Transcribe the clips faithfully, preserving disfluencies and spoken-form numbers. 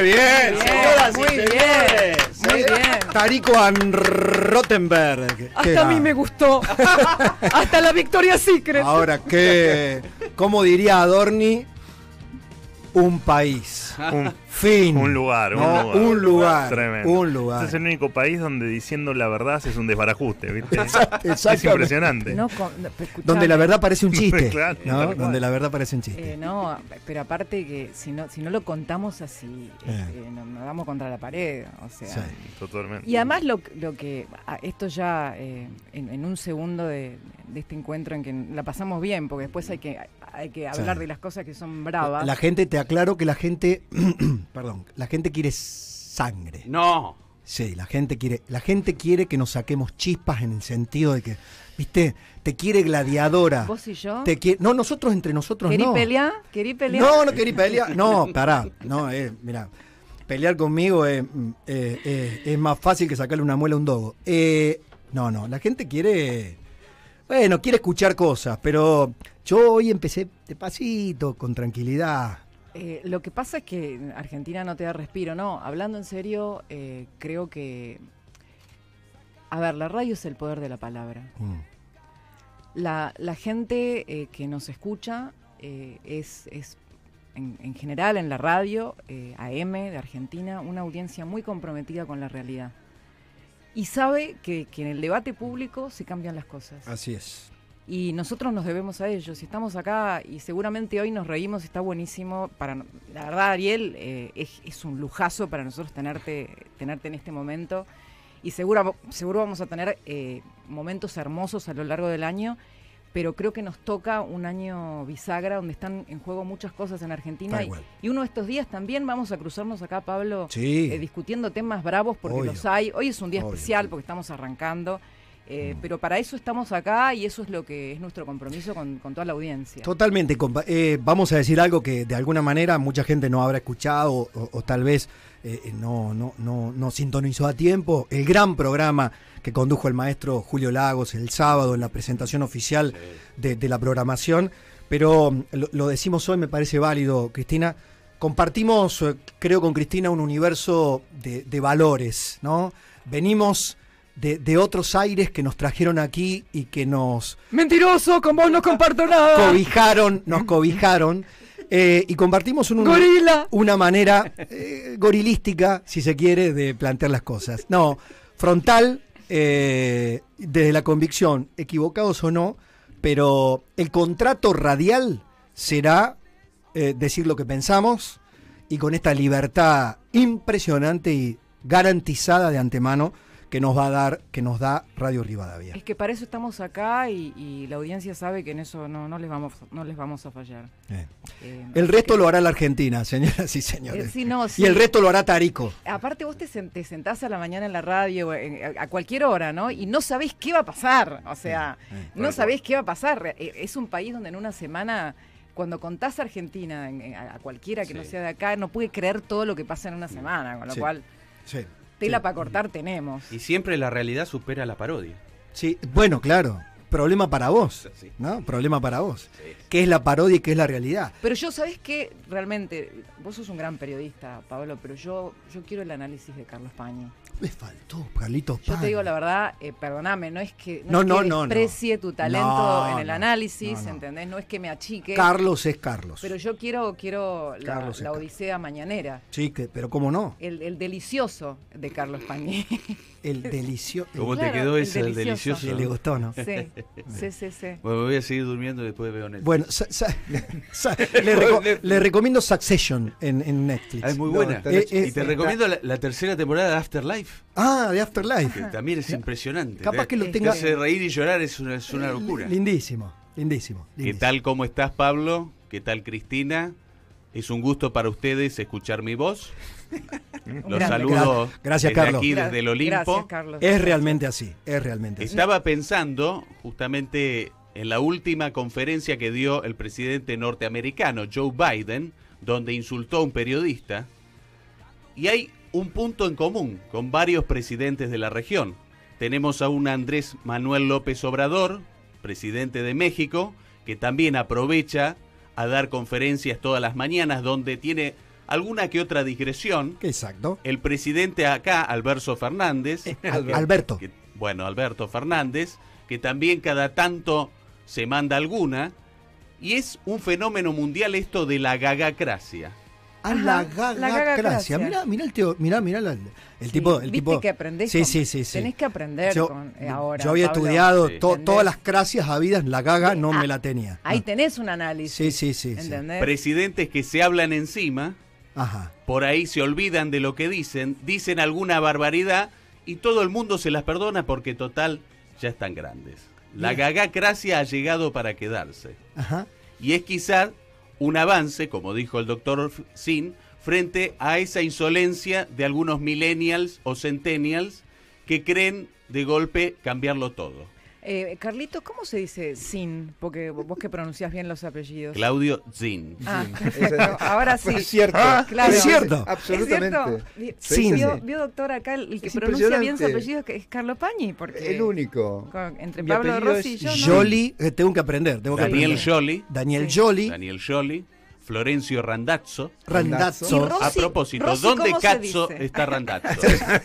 bien, señoras muy y bien, señores. muy bien. Tarico Van Rottenberg. Hasta a mí me gustó. Hasta la Victoria's Secret. Ahora, ¿qué? ¿Cómo diría Adorni? Un país. Un, Fin. un lugar, No, un lugar. un lugar. Tremendo. Un lugar. Este es el único país donde diciendo la verdad es un desbarajuste, ¿viste? Exactamente. Es impresionante. No, con, no, escuchame. Donde la verdad parece un chiste. Claro, ¿no? tal cual. Donde la verdad parece un chiste. Eh, no, pero aparte que si no, si no lo contamos así, Eh. este, nos, nos damos contra la pared. O sea. Sí. Totalmente. Y además lo, lo que, ah, esto ya eh, en, en un segundo de, de este encuentro en que la pasamos bien, porque después hay que, hay que hablar Sí. de las cosas que son bravas. La gente, te aclaro que la gente, perdón, la gente quiere sangre. No. Sí, la gente quiere, la gente quiere que nos saquemos chispas en el sentido de que, viste, te quiere gladiadora. ¿Vos y yo? Te quiere, no, nosotros entre nosotros ¿Querí no. pelear? ¿Querí pelear? No, no querí pelear. No, pará. No, eh, mira, pelear conmigo es, eh, eh, es más fácil que sacarle una muela a un dogo. Eh, no, no, la gente quiere, bueno, quiere escuchar cosas, pero yo hoy empecé despacito, con tranquilidad. Eh, lo que pasa es que Argentina no te da respiro, no. Hablando en serio, eh, creo que... A ver, la radio es el poder de la palabra. Mm. La, la gente eh, que nos escucha eh, es, es en, en general en la radio, eh, A M de Argentina, una audiencia muy comprometida con la realidad. Y sabe que, que en el debate público se cambian las cosas. Así es. Y nosotros nos debemos a ellos. Y estamos acá y seguramente hoy nos reímos, está buenísimo. Para, la verdad, Ariel, eh, es, es un lujazo para nosotros tenerte, tenerte en este momento. Y seguro, seguro vamos a tener eh, momentos hermosos a lo largo del año. Pero creo que nos toca un año bisagra donde están en juego muchas cosas en Argentina. Tal Y, cual. y uno de estos días también vamos a cruzarnos acá, Pablo, Sí. eh, discutiendo temas bravos porque Obvio. los hay. Hoy es un día Obvio. especial porque estamos arrancando. Eh, Mm. Pero para eso estamos acá y eso es lo que es nuestro compromiso con, con toda la audiencia. Totalmente. compa- eh, vamos a decir algo que de alguna manera mucha gente no habrá escuchado o, o- o tal vez eh, no, no, no, no sintonizó a tiempo. El gran programa que condujo el maestro Julio Lagos el sábado en la presentación oficial de, de la programación. Pero mm, lo, lo decimos hoy, me parece válido, Cristina. Compartimos, eh, creo, con Cristina un universo de, de valores, ¿no? Venimos de, de otros aires que nos trajeron aquí y que nos ¡Mentiroso! ¡Con vos no comparto nada! cobijaron, nos cobijaron eh, y compartimos un- ¡Gorila! una manera eh, gorilística, si se quiere, de plantear las cosas. No, frontal, eh, desde la convicción, equivocados o no, pero el contrato radial será eh, decir lo que pensamos y con esta libertad impresionante y garantizada de antemano que nos va a dar, que nos da Radio Rivadavia. Es que para eso estamos acá y, y la audiencia sabe que en eso no, no les vamos no les vamos a fallar. Eh. Eh, El así resto que- lo hará la Argentina, señoras y señores. Eh, sí, no, sí. Y el resto lo hará Tarico. Aparte vos te, sen- te sentás a la mañana en la radio, en- a, a cualquier hora, ¿no? Y no sabés qué va a pasar. O sea, Eh, no sabés qué va a pasar. Eh, Es un país donde en una semana, cuando contás Argentina en- en- a cualquiera que Sí. no sea de acá, no puede creer todo lo que pasa en una semana. Con lo Sí. cual, Sí. tela Sí. para cortar tenemos. Y siempre la realidad supera la parodia. Sí, bueno, claro. Problema para vos, Sí. ¿no? Problema para vos. Sí. ¿Qué es la parodia y qué es la realidad? Pero yo, ¿sabés qué? Realmente, vos sos un gran periodista, Pablo, pero yo, yo quiero el análisis de Carlos Pañi. Le faltó, Carlitos Yo Pañi. te digo la verdad, eh, perdóname, no es que, No, es no, que no, no. desprecie tu talento No, en el no, análisis, no, no. ¿entendés? No es que me achique, Carlos es Carlos. pero yo quiero, quiero la, Carlos es la Carlos. odisea mañanera, Sí, que, pero cómo no. el, el delicioso de Carlos Pañi. El delicioso. ¿Cómo Claro, te quedó el ese, el delicioso. delicioso? Le gustó, ¿no? Sí, sí, sí, sí. Bueno, me voy a seguir durmiendo y después veo Netflix. Bueno, sa- sa- sa- le, reco- le recomiendo Succession en, en Netflix. Ah, es muy No, buena. está en- y eh, te está- recomiendo la, la tercera temporada de Afterlife, Ah, de Afterlife. que también es impresionante. Capaz Te- que lo Te tenga. Te hace reír y llorar, es una, es una locura. Lindísimo, lindísimo. ¿Qué lindísimo. tal, cómo estás, Pablo? ¿Qué tal, Cristina? Es un gusto para ustedes escuchar mi voz. Los grande. saludo Gra- gracias, desde Carlos. aquí, desde el Olimpo. Gracias, Carlos. Es realmente así, es realmente así. Estaba pensando justamente en la última conferencia que dio el presidente norteamericano, Joe Biden, donde insultó a un periodista. Y hay un punto en común con varios presidentes de la región. Tenemos a un Andrés Manuel López Obrador, presidente de México, que también aprovecha a dar conferencias todas las mañanas, donde tiene alguna que otra digresión. Exacto. El presidente acá, Alberto Fernández. Eh, Alberto. Que, bueno, Alberto Fernández, que también cada tanto se manda alguna. Y es un fenómeno mundial esto de la gagacracia. A la Ajá, la gagacracia. gagacracia. Mirá, mirá el tío, mirá, mirá la- el Sí, tipo, el viste tipo. que aprendés Sí, con- sí, sí, sí. tenés que aprender yo, con- eh, ahora, Yo había Pablo. estudiado Sí. to- ¿Entendés? todas las cracias habidas, la gaga no Ah, me la tenía. Ahí Ah. tenés un análisis. Sí, sí, sí, sí. ¿Entendés? Presidentes que se hablan encima, Ajá. por ahí se olvidan de lo que dicen, dicen alguna barbaridad y todo el mundo se las perdona porque total ya están grandes. La Bien. gagacracia ha llegado para quedarse. Ajá. Y es quizás un avance, como dijo el doctor Sin, frente a esa insolencia de algunos millennials o centennials que creen de golpe cambiarlo todo. Eh, Carlitos, ¿cómo se dice sin? Porque vos que pronunciás bien los apellidos. Claudio Zin. Ah, Esa- perfecto. Ahora sí. Es cierto. Ah, claro. es cierto. Absolutamente. ¿Es cierto? Vi- Sí, vio, sí. vio, doctor, acá el, el que Es pronuncia bien su impresionante. apellido que es Carlo Pañi, porque El único. con- entre Mi Pablo apellido Rossi y es yo no. Jolie, eh, tengo que aprender. Tengo que Daniel aprender. Jolie. Daniel Sí. Jolie. Daniel Jolie. Florencio Randazzo. Randazzo. Y Rossi- A propósito, Rossi, ¿dónde ¿cómo se cazzo dice? está Randazzo?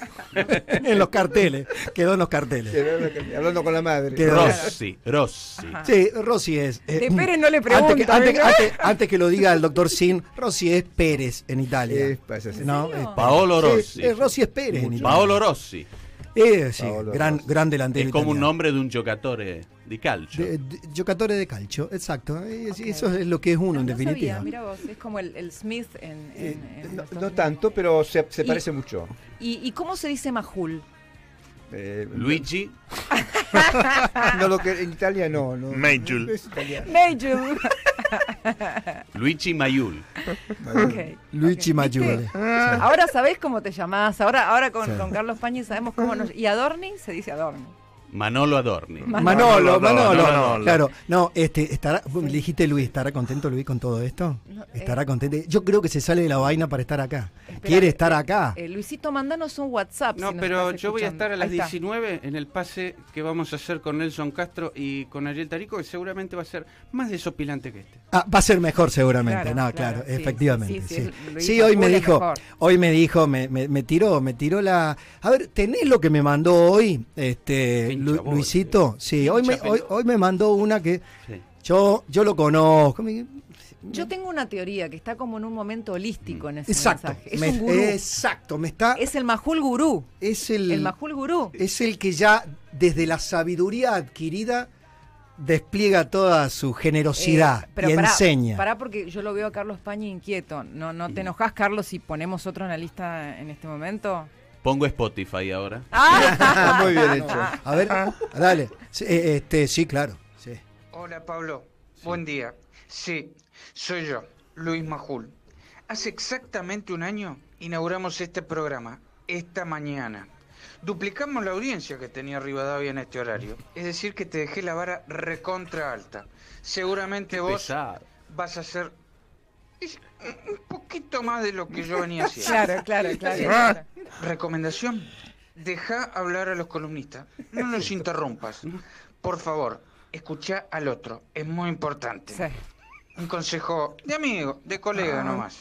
En los carteles. Quedó en los carteles. Hablando con la madre. Quedó- Rossi, Rossi. Ajá. Sí, Rossi es. eh, De Pérez no le antes que, pregunto, antes, ¿eh? antes- antes que lo diga el doctor Sin, Rossi es Pérez en Italia. Es, pasa así. No, serio? es- Paolo sí, Rossi. eh, Rossi es Pérez en Italia. Paolo Rossi. Eh, sí, Paolo gran, Rossi. gran delantero Es como un italiano. nombre de un giocatore di calcio. De, de- giocatore de calcio, exacto. Eh, Ok. Eso es lo que es uno, en No definitiva. sabía, mira vos, es como el, el Smith en, en- Eh, en no, Estados no Unidos. tanto, pero se, se Y- parece mucho. ¿Y, ¿Y cómo se dice Majul? Eh, Luigi. No, lo que en Italia no. no Mayjul. no es italiano. Majul. Luigi Mayul. Ok, Luigi ok. Maggiore. ¿Viste? Ahora sabés cómo te llamás. Ahora, ahora con, Sí. con Carlos Pañi sabemos cómo nos. Y Adorni se dice Adorni. Manolo Adorni. Manolo, Manolo, Manolo. Manolo. Claro, no, este, estará, le dijiste Luis, ¿estará contento Luis con todo esto? No, eh. ¿Estará contento? Yo creo que se sale de la vaina para estar acá. Espera, Quiere estar eh, acá. eh, Luisito, mandanos un WhatsApp. No, si nos pero estás yo voy a escuchando. estar a las Ahí está. diecinueve en el pase que vamos a hacer con Nelson Castro y con Ariel Tarico, que seguramente va a ser más desopilante que este. Ah, va a ser mejor seguramente, Claro, no, claro, claro, sí, efectivamente. sí, sí, Sí, sí, sí, Luis Sí, hoy me Majul es dijo, mejor. hoy me dijo, me, me, me tiró, me tiró la. A ver, ¿tenés lo que me mandó hoy, este Pincha Lu- bola. Luisito? Sí, hoy me, Pincha hoy, pelota. hoy me mandó una que Sí. yo, yo lo conozco. me- Yo tengo una teoría que está como en un momento holístico en ese Exacto, mensaje. Es me- un gurú. exacto, me está. Es el Majul gurú. Es el, El Majul gurú. es el que ya desde la sabiduría adquirida despliega toda su generosidad Eh, pero y pará, enseña. Pará porque yo lo veo a Carlos Pañi inquieto. ¿No, no te enojás, Carlos, si ponemos otro en la lista en este momento? Pongo Spotify ahora. ¡Ah! Muy bien hecho. A ver, dale. Sí, eh, este, sí, claro. Sí. Hola Pablo, buen día. Sí, soy yo, Luis Majul. Hace exactamente un año inauguramos este programa, esta mañana. Duplicamos la audiencia que tenía Rivadavia en este horario. Es decir, que te dejé la vara recontra alta. Seguramente vos Pesado. vas a hacer es, un poquito más de lo que yo venía haciendo. Claro, claro, claro. claro. Recomendación, deja hablar a los columnistas, no los interrumpas. Por favor, escucha al otro, es muy importante. Sí. Un consejo de amigo, de colega nomás.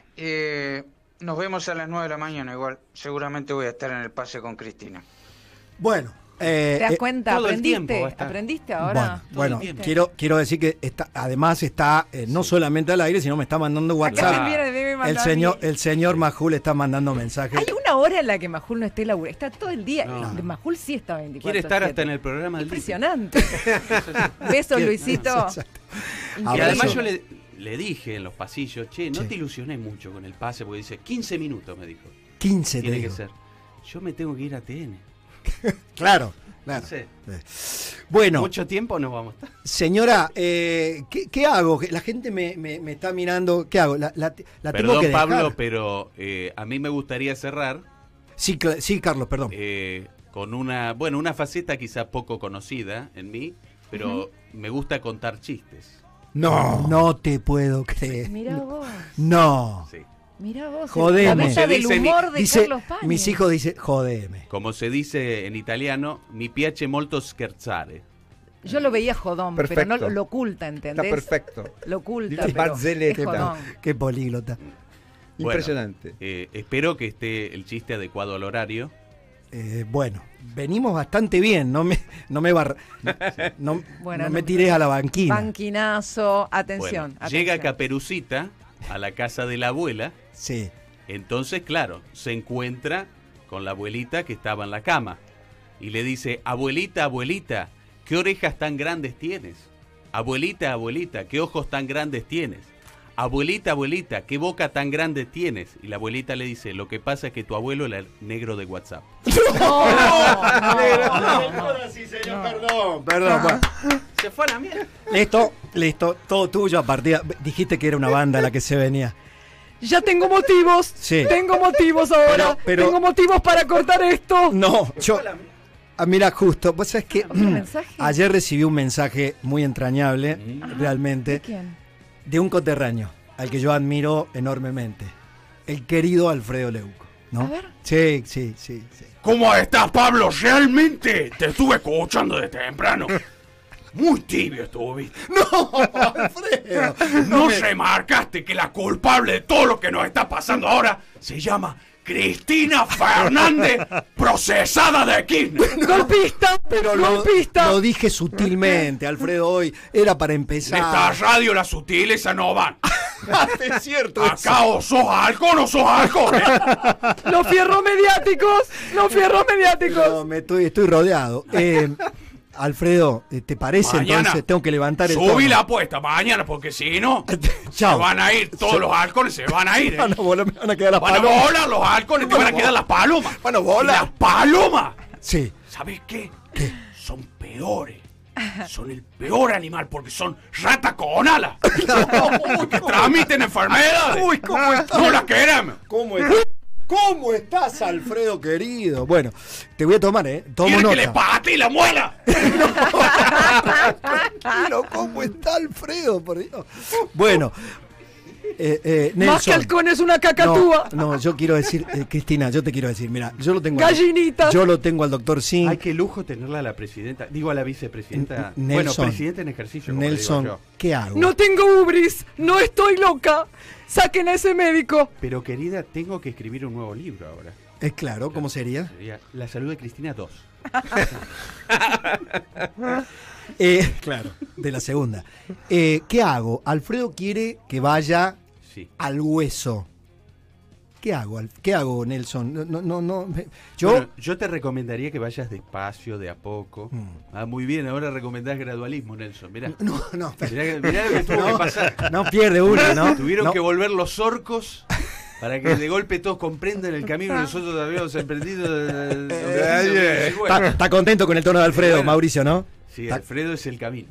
Eh, nos vemos a las nueve de la mañana igual, seguramente voy a estar en el pase con Cristina. Bueno. eh, ¿Te das eh, cuenta? todo el ¿Aprendiste? tiempo va a estar. ¿Aprendiste ahora? Bueno, bueno, ¿Viste? quiero, quiero decir que está, además está eh, no solamente al aire, sino me está mandando Acá WhatsApp. me viene, me mandó El a señor, mí. el señor Majul está mandando mensajes. Hay una hora en la que Majul no esté laburando. Está todo el día. No. Eh, Majul sí está veinticuatro Quiere estar hasta siete. en el programa del día. Impresionante. Besos, Luisito. Exacto. Y Abrazo. además yo le, le dije en los pasillos, che, no Sí. te ilusiones mucho con el pase, porque dice quince minutos, me dijo. quince te Tiene que digo. ser. Yo me tengo que ir a T N. Claro, claro. No sé, Bueno, mucho tiempo no vamos a estar. señora, eh, ¿qué, qué hago? La gente me, me- me está mirando. ¿Qué hago? ¿La, la, la tengo Perdón, que dejar? Pablo, pero eh, a mí me gustaría cerrar Sí, cla- sí, Carlos, perdón. eh, con una, bueno, una faceta quizá poco conocida en mí, pero me gusta contar chistes. No, no te puedo creer. Mirá vos. No. Sí. Mirá vos. Jodeme. La beta Se del dice mi- humor de Dice, Carlos Pañi. mis hijos dicen, jodeme. Como se dice en italiano, mi piace molto scherzare. Yo lo veía jodón, pero Perfecto. no lo, lo oculta, Está ¿entendés? perfecto. Lo oculta, Dice pero barzelletta. es jodón. Qué políglota. Impresionante. Bueno, eh, espero que esté el chiste adecuado al horario. Eh, bueno, venimos bastante bien, no me, no me, bar, no, Bueno, no no- me tires a la banquina. Banquinazo, atención. Bueno, llega atención. Caperucita a la casa de la abuela. Sí. Entonces, claro, se encuentra con la abuelita que estaba en la cama. Y le dice, abuelita, abuelita, ¿qué orejas tan grandes tienes? Abuelita, abuelita, ¿qué ojos tan grandes tienes? Abuelita, abuelita, ¿qué boca tan grande tienes? Y la abuelita le dice, lo que pasa es que tu abuelo era el negro de WhatsApp. Ahora sí, señor, perdón, perdón. bueno. Se fue a la mierda. Listo, listo, todo tuyo a partir. Dijiste que era una banda la que se venía. Ya tengo motivos. Sí. Tengo motivos ahora. Pero- pero- Tengo motivos para cortar esto. No, yo. Ah, mira, justo, vos sabés que ¿Otro mensaje? ayer recibí un mensaje muy entrañable, Ajá. realmente, ¿De quién? de un coterráneo, al que yo admiro enormemente. El querido Alfredo Leuco, ¿no? A ver. Sí, sí, sí, sí. ¿Cómo estás, Pablo? Realmente te estuve escuchando desde temprano. Muy tibio estuvo, ¿viste? No, Alfredo. No me- remarcaste que la culpable de todo lo que nos está pasando ahora se llama Cristina Fernández, procesada de Kirchner. Golpista. Pero lo, golpista. lo dije sutilmente, Alfredo, hoy. Era para En empezar. esta radio las sutilezas no van. Es cierto. eso. Acá o sos halcón o sos halcón. ¿eh? Los fierros mediáticos. Los fierros mediáticos. No, me estoy, estoy rodeado. Eh, Alfredo, eh, ¿te parece Mañana entonces? Tengo que levantar el Subí tono. la apuesta mañana porque si no, se Chao. van a ir todos los halcones, se van a ir. ¿eh? Van a volar, me van a quedar las Van a palomas. volar los halcones, te van a quedar las palomas. Van a volar. Las palomas. Sí. ¿Sabes qué? Son peores. Son el peor animal porque son ratas con alas. Que transmiten enfermedades. Uy, ¿cómo estás? No las queremos. ¿Cómo estás? ¿Cómo estás, Alfredo querido? Bueno, te voy a tomar, ¿eh? Tomo Quiere que le nota. pate la muela. Tranquilo, ¿cómo está Alfredo? Por Dios. Bueno, eh, eh, Más que Nelson. halcón es una No, cacatúa. no, yo quiero decir, eh, Cristina, yo te quiero decir, mira, yo lo tengo. Gallinitas. Yo lo tengo al doctor Singh. Ay, qué lujo tenerla a la presidenta. Digo, a la vicepresidenta. N- Bueno, Nelson. presidenta en ejercicio. como le digo Nelson, yo. ¿qué hago? No tengo ubris. No estoy loca. Saquen a ese médico. Pero querida, tengo que escribir un nuevo libro ahora. Es claro, ¿cómo sería? Sería La salud de Cristina dos. Eh, claro, de la segunda. Eh, ¿Qué hago? Alfredo quiere que vaya Sí. al hueso. ¿Qué hago? Al- ¿Qué hago, Nelson? No, no, no. no, me- Yo. Bueno, yo te recomendaría que vayas despacio, de a poco. Mm. Ah, muy bien, ahora recomendás gradualismo, Nelson. Mirá. No, no, Mirá, que- mirá lo que tuvo que no, pasar. no pierde una, ¿no? Tuvieron No. que volver los orcos para que de golpe todos comprendan el camino que nosotros habíamos emprendido. de- de- de- de- Está, está contento con el tono de Alfredo, Bueno. Mauricio, ¿no? Sí, Está- Alfredo es el camino.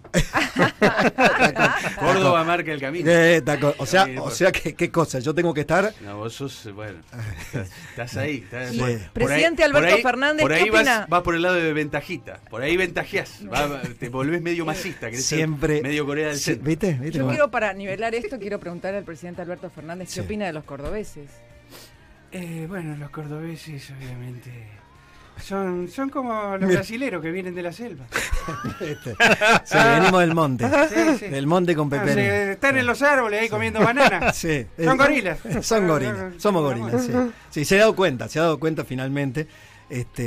Córdoba marca el camino. Eh, está con- o sea, Camino, o pues. sea que, ¿qué cosa? Yo tengo que estar. No, vos sos, bueno, estás, estás ahí. Estás, Sí. por- por Presidente ahí- por Alberto ahí- Fernández, Por ¿qué ahí vas, opina? vas por el lado de ventajita. Por ahí ventajeás. va- va- te volvés medio masista. querés ser Siempre. Medio Corea del Sí, Centro. ¿Viste? ¿Viste? Yo Bueno. quiero, para nivelar esto, quiero preguntarle al presidente Alberto Fernández Sí. qué opina de los cordobeses. Eh, bueno, los cordobeses, obviamente. Son, son como los Mira. brasileros que vienen de la selva. Este, sí, venimos del monte. Sí, sí. Del monte con Ah, Pepe. se- están en los árboles ahí comiendo bananas. Sí. Son Eh, gorilas. Son gorilas. Somos gorilas, sí. Sí, se ha dado cuenta, se ha dado cuenta finalmente. Este,